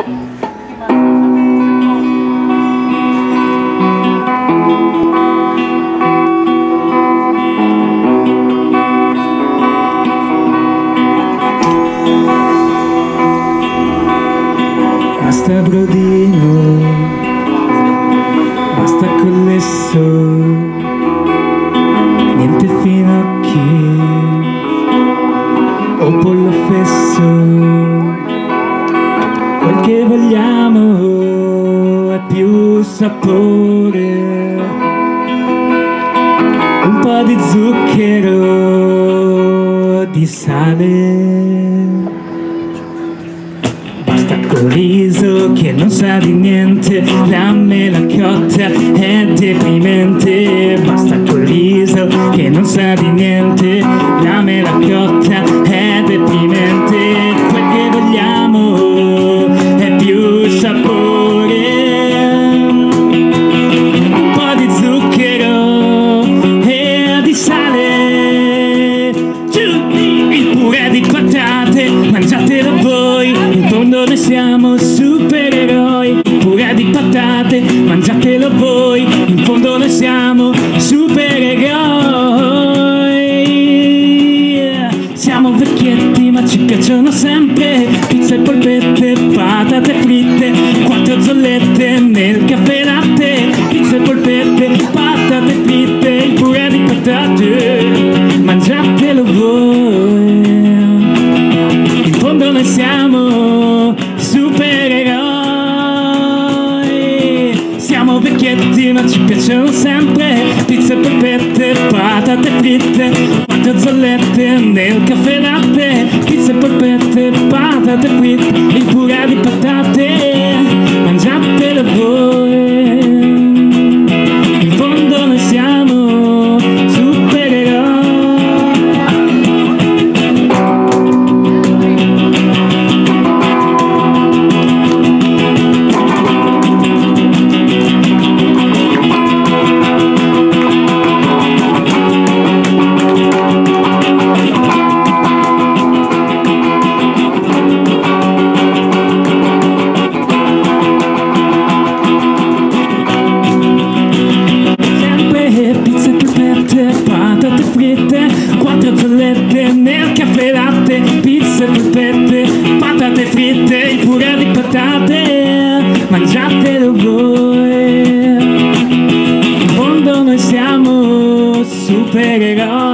Basta brodino, basta collesso, niente finocchi o pollo fesso. Quel che vogliamo è più sapore, un po' di zucchero, di sale. Basta col riso che non sa di niente, la mela cotta è deprimente. Basta col riso che non sa di niente, la mela cotta è deprimente. Quel che vogliamo è più sapore, un po' di zucchero e di sale. Giù il purè di patate, mangiatelo voi, in fondo noi siamo supereroi. Purè di patate, mangiatelo voi, in fondo noi siamo supereroi. Siamo vecchietti ma ci piacciono sempre pizza e polpette, patate fritte, 4 zollette nel caffè latte. Pizza e polpette, patate fritte, il purè di patate, mangiatelo voi, in fondo noi siamo supereroi. Siamo vecchietti ma ci piacciono sempre pizza e polpette, patate fritte, 4 zollette nel caffè latte. Pizza e polpette, patate fritte, il purè di patate, mangiatelo voi, in fondo noi siamo supereroi. Patate fritte, 4 zollette nel caffè latte. Pizza e polpette, patate fritte, il purè di patate, mangiatelo voi, in fondo noi siamo supereroi.